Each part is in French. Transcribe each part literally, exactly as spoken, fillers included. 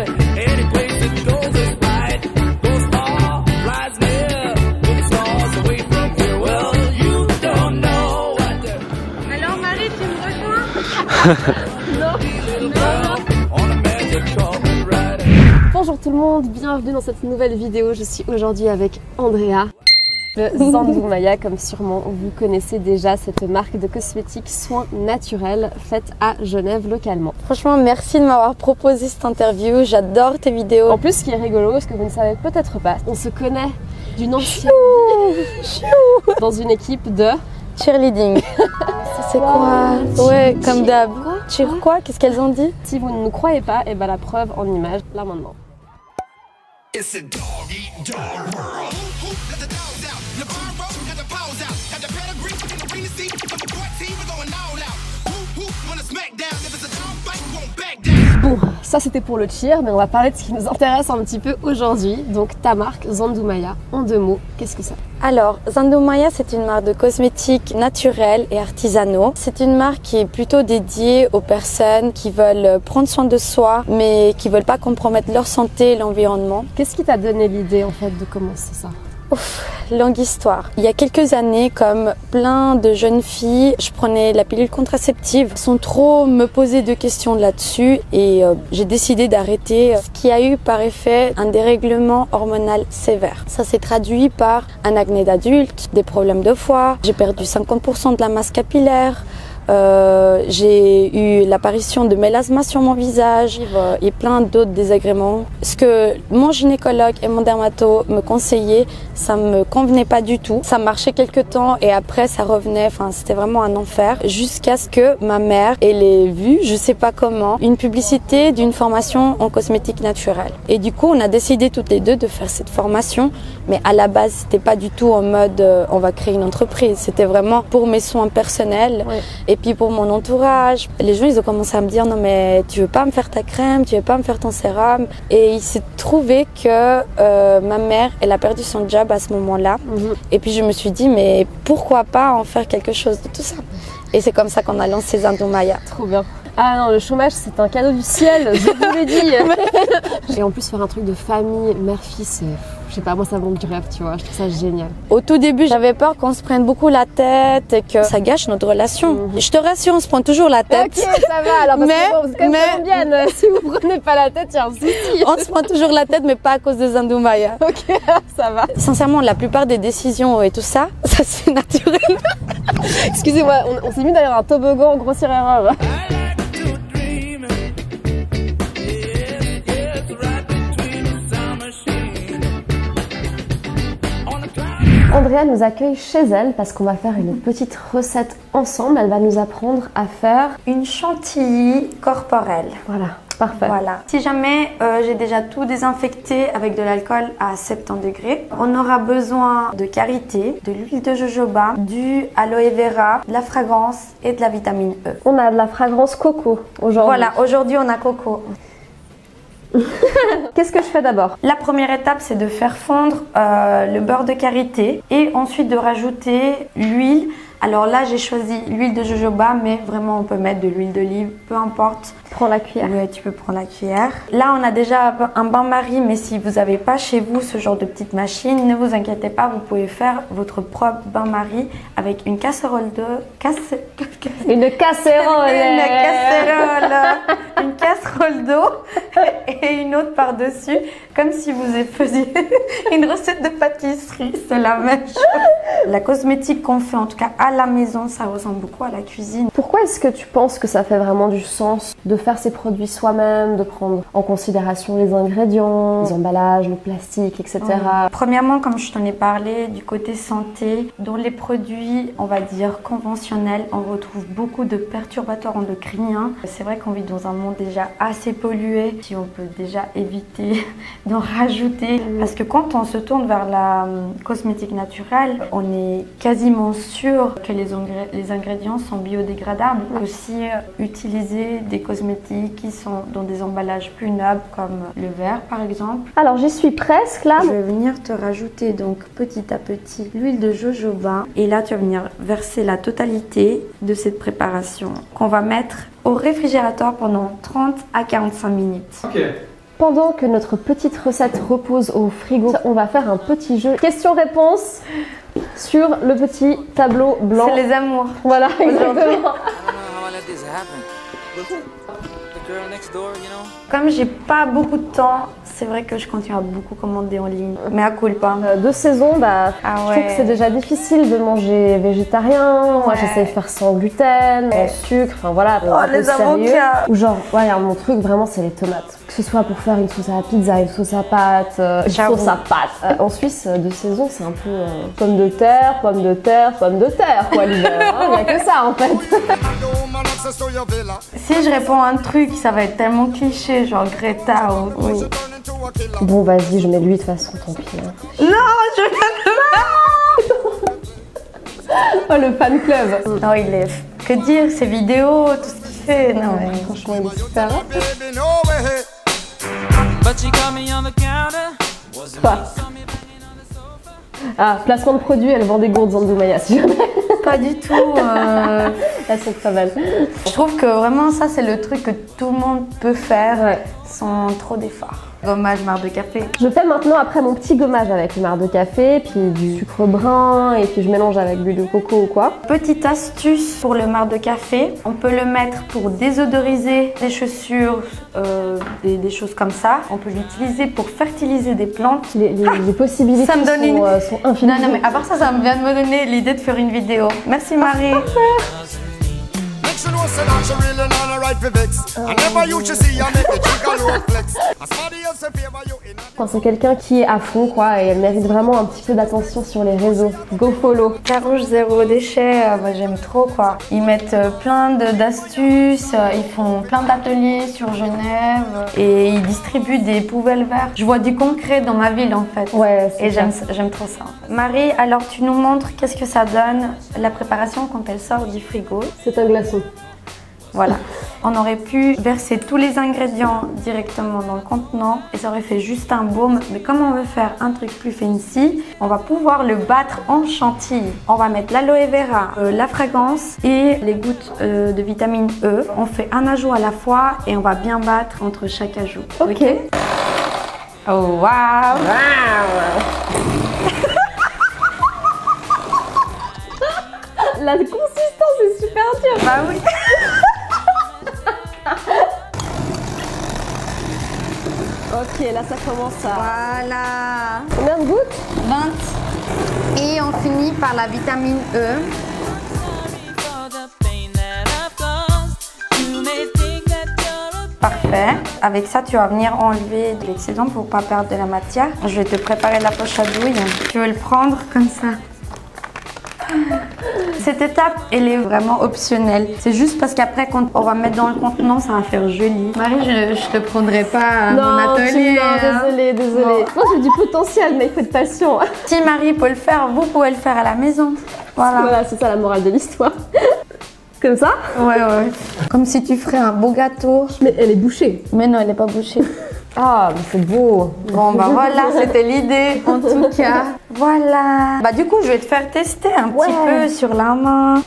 Alors Marie, tu me rejoins? Bonjour tout le monde, bienvenue dans cette nouvelle vidéo. Je suis aujourd'hui avec Andrea de Zandoumaya, comme sûrement vous connaissez déjà cette marque de cosmétiques soins naturels faite à Genève localement. Franchement, merci de m'avoir proposé cette interview, j'adore tes vidéos. En plus, ce qui est rigolo, ce que vous ne savez peut-être pas, on se connaît d'une ancienne vie dans une équipe de cheerleading. C'est quoi? Ouais, comme d'hab. Cheer quoi? Qu'est-ce qu'elles ont dit? Si vous ne nous croyez pas, et ben la preuve en image, là maintenant. It's a dog eat dog world. Let the dogs out. The bar road, got the paws out. Got the pedigree in the arena seat. From the court team, we're going all out. Who, who, wanna smack down. If it's a dog fight, we won't back down. Bon, ça c'était pour le cheer, mais on va parler de ce qui nous intéresse un petit peu aujourd'hui. Donc ta marque, Zandoumaya, en deux mots, qu'est-ce que c'est? Alors, Zandoumaya, c'est une marque de cosmétiques naturels et artisanaux. C'est une marque qui est plutôt dédiée aux personnes qui veulent prendre soin de soi, mais qui veulent pas compromettre leur santé et l'environnement. Qu'est-ce qui t'a donné l'idée en fait de commencer ça? Ouf, longue histoire. Il y a quelques années, comme plein de jeunes filles, je prenais la pilule contraceptive sans trop me poser de questions là-dessus et euh, j'ai décidé d'arrêter, ce qui a eu par effet un dérèglement hormonal sévère. Ça s'est traduit par un acné d'adulte, des problèmes de foie, j'ai perdu cinquante pour cent de la masse capillaire. Euh, j'ai eu l'apparition de mélasma sur mon visage euh, et plein d'autres désagréments. Ce que mon gynécologue et mon dermato me conseillaient, ça me convenait pas du tout. Ça marchait quelques temps et après ça revenait. Enfin, c'était vraiment un enfer. Jusqu'à ce que ma mère elle ait vu, je sais pas comment, une publicité d'une formation en cosmétique naturelle. Et du coup, on a décidé toutes les deux de faire cette formation. Mais à la base, c'était pas du tout en mode euh, on va créer une entreprise. C'était vraiment pour mes soins personnels. Ouais. Et puis pour mon entourage, les gens ils ont commencé à me dire non mais tu veux pas me faire ta crème, tu veux pas me faire ton sérum. Et il s'est trouvé que euh, ma mère elle a perdu son job à ce moment-là. Mm-hmm. Et puis je me suis dit mais pourquoi pas en faire quelque chose de tout ça. Et c'est comme ça qu'on a lancé Zandoumaya. Trop bien. Ah non, le chômage c'est un cadeau du ciel, je vous l'ai dit. Et en plus faire un truc de famille, mère-fille, c'est... Je sais pas, moi ça me du rêve, tu vois, je trouve ça génial. Au tout début, j'avais peur qu'on se prenne beaucoup la tête et que ça gâche notre relation. Mm-hmm. Je te rassure, on se prend toujours la tête. Ok, ça va, alors parce mais, que bon, c'est quand même mais... colombienne, si vous prenez pas la tête, il y a un souci. On se prend toujours la tête, mais pas à cause de Zandoumaya. Ok, ça va. Sincèrement, la plupart des décisions et tout ça, ça se fait naturel. Excusez-moi, on, on s'est mis derrière un toboggan, grossière erreur. Andrea nous accueille chez elle parce qu'on va faire une petite recette ensemble. Elle va nous apprendre à faire une chantilly corporelle. Voilà, parfait. Voilà. Si jamais euh, j'ai déjà tout désinfecté avec de l'alcool à soixante-dix degrés, on aura besoin de karité, de l'huile de jojoba, du aloe vera, de la fragrance et de la vitamine E. On a de la fragrance coco aujourd'hui. Voilà, aujourd'hui on a coco. Qu'est-ce que je fais d'abord? La première étape, c'est de faire fondre euh, le beurre de karité et ensuite de rajouter l'huile. Alors là, j'ai choisi l'huile de jojoba, mais vraiment, on peut mettre de l'huile d'olive, peu importe. Prends la cuillère. Oui, tu peux prendre la cuillère. Là, on a déjà un bain-marie, mais si vous n'avez pas chez vous ce genre de petite machine, ne vous inquiétez pas, vous pouvez faire votre propre bain-marie avec une casserole de... Casse... Une casserole. Une casserole. Une casserole d'eau et une autre par-dessus, comme si vous faisiez une recette de pâtisserie. C'est la même chose. La cosmétique qu'on fait, en tout cas à la maison, ça ressemble beaucoup à la cuisine. Pourquoi est-ce que tu penses que ça fait vraiment du sens de faire ces produits soi-même, de prendre en considération les ingrédients, les emballages, le plastique, et cetera. Mmh. Premièrement, comme je t'en ai parlé, du côté santé, dans les produits, on va dire conventionnels, on retrouve beaucoup de perturbateurs endocriniens. C'est vrai qu'on vit dans un monde déjà assez pollué, si on peut déjà éviter d'en rajouter. Mmh. Parce que quand on se tourne vers la cosmétique naturelle, on est quasiment sûr que les, les ingrédients sont biodégradables. On peut aussi utiliser des cosmétiques qui sont dans des emballages plus nobles comme le verre par exemple. Alors j'y suis presque là. Je vais venir te rajouter donc petit à petit l'huile de jojoba et là tu vas venir verser la totalité de cette préparation qu'on va mettre au réfrigérateur pendant trente à quarante-cinq minutes. Ok. pendant que notre petite recette repose au frigo, on va faire un petit jeu questions-réponses sur le petit tableau blanc. C'est les amours. Voilà, exactement. Comme j'ai pas beaucoup de temps, c'est vrai que je continue à beaucoup commander en ligne. Mais à culpa. Euh, de saison, bah, Ah je ouais. trouve que c'est déjà difficile de manger végétarien. Moi, Ouais. j'essaie de faire sans gluten, Ouais. sans sucre, enfin voilà. Oh, un peu les sérieux. avocats. Ou genre, ouais, alors, mon truc vraiment, c'est les tomates. Que ce soit pour faire une sauce à la pizza, une sauce à pâte, euh, une J'avoue. sauce à pâte. Euh, en Suisse, de saison, c'est un peu euh, pommes de terre, pommes de terre, pommes de terre, quoi, l'hiver. Il n'y a que ça, en fait. Si je réponds à un truc, ça va être tellement cliché, genre Greta ou... Oui. Bon, vas-y, je mets lui de toute façon, tant pis. Hein. Non, je viens de... Oh, le fan club. Non, il est... Que dire, ses vidéos, tout ce qu'il fait, non mais... Franchement, il est super. Quoi? Ah, placement de produit, elle vend des gourdes Zandoumaya, si jamais. Pas du tout. euh, Elles sont très belles. Je trouve que vraiment ça, c'est le truc que tout le monde peut faire Ouais. sans trop d'efforts. Gommage, marc de café. Je fais maintenant après mon petit gommage avec le marc de café, puis du sucre brun, et puis je mélange avec l'huile de coco ou quoi. Petite astuce pour le marc de café, on peut le mettre pour désodoriser des chaussures, euh, des, des choses comme ça. On peut l'utiliser pour fertiliser des plantes. Les, les, les possibilités Ça me donne sont, une- euh, sont infinies. Non, non, mais à part ça, ça vient de me donner l'idée de faire une vidéo. Merci Marie. Enfin, c'est quelqu'un qui est à fond, quoi, et elle mérite vraiment un petit peu d'attention sur les réseaux. Go follow. Carouge zéro déchet, euh, bah, j'aime trop quoi. Ils mettent euh, plein de- d'astuces, euh, ils font plein d'ateliers sur Genève euh, et ils distribuent des poubelles vertes. Je vois du concret dans ma ville en fait. Ouais, c'est Et j'aime ça. j'aime trop ça. En fait. Marie, alors tu nous montres qu'est-ce que ça donne la préparation quand elle sort du frigo. C'est un glaçon. Voilà. On aurait pu verser tous les ingrédients directement dans le contenant et ça aurait fait juste un baume. Mais comme on veut faire un truc plus fancy, on va pouvoir le battre en chantilly. On va mettre l'aloe vera, euh, la fragrance et les gouttes euh, de vitamine E. On fait un ajout à la fois et on va bien battre entre chaque ajout. Ok. Oh waouh! La consistance est super dure. Bah oui! Ok, là ça commence à... Voilà! Combien de gouttes? vingt. Et on finit par la vitamine E. Parfait. Avec ça, tu vas venir enlever de l'excédent pour pas perdre de la matière. Je vais te préparer la poche à douille. Tu veux le prendre comme ça. Cette étape, elle est vraiment optionnelle. C'est juste parce qu'après, quand on va mettre dans le contenant, ça va faire joli. Marie, je, je te prendrai pas à mon atelier. Non, hein. désolée, désolée. Bon. Moi j'ai du potentiel, mais il faut de passion. Si Marie peut le faire, vous pouvez le faire à la maison. Voilà. Voilà, c'est ça la morale de l'histoire. Comme ça? Ouais, ouais. Comme si tu ferais un beau gâteau. Mais elle est bouchée. Mais non, elle n'est pas bouchée. Ah, mais c'est beau. Bon, bah voilà, c'était l'idée en tout cas. Voilà. Bah du coup, je vais te faire tester un Ouais. petit peu sur la main.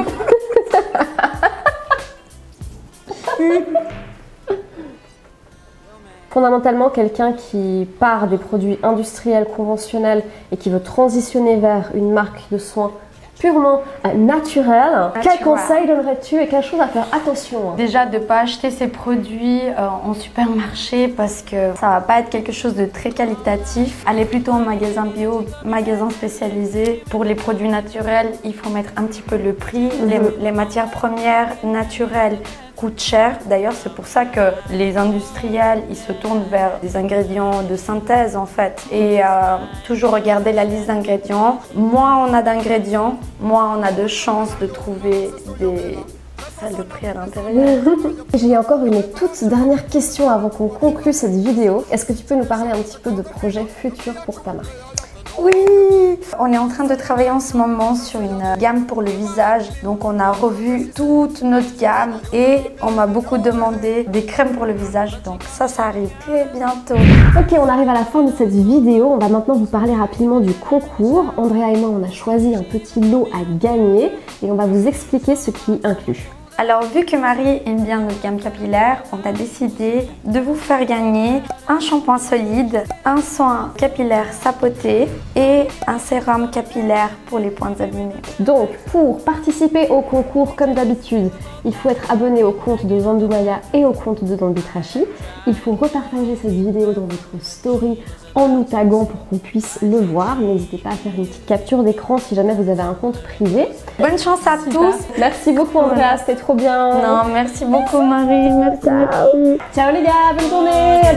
Fondamentalement, quelqu'un qui part des produits industriels conventionnels et qui veut transitionner vers une marque de soins purement euh, naturelle, quel Naturel. conseil donnerais-tu et quelle chose à faire attention? Déjà, de ne pas acheter ces produits euh, en supermarché parce que ça va pas être quelque chose de très qualitatif. Allez plutôt en magasin bio, magasin spécialisé. Pour les produits naturels, il faut mettre un petit peu le prix. Mhm. les, les matières premières naturelles coûtent cher. D'ailleurs, c'est pour ça que les industriels, ils se tournent vers des ingrédients de synthèse en fait. Et euh, toujours regarder la liste d'ingrédients. Moins on a d'ingrédients, moins on a de chances de trouver des salles de prix à l'intérieur. J'ai encore une toute dernière question avant qu'on conclue cette vidéo. Est-ce que tu peux nous parler un petit peu de projets futurs pour ta marque? Oui, on est en train de travailler en ce moment sur une gamme pour le visage. Donc on a revu toute notre gamme et on m'a beaucoup demandé des crèmes pour le visage. Donc ça, ça arrive très bientôt. Ok, on arrive à la fin de cette vidéo. On va maintenant vous parler rapidement du concours. Andrea et moi, on a choisi un petit lot à gagner et on va vous expliquer ce qui inclut. Alors vu que Marie aime bien notre gamme capillaire, on a décidé de vous faire gagner un shampoing solide, un soin capillaire sapoté et un sérum capillaire pour les pointes abîmées. Donc pour participer au concours comme d'habitude, il faut être abonné au compte de Zandou Maya et au compte de Zambi Trashy. Il faut repartager cette vidéo dans votre story en nous taguant pour qu'on puisse le voir. N'hésitez pas à faire une petite capture d'écran si jamais vous avez un compte privé. Bonne chance à Super. tous. Merci beaucoup Andrea, c'était trop bien. Non, merci beaucoup Marie. Merci. Ciao, Ciao les gars, bonne journée.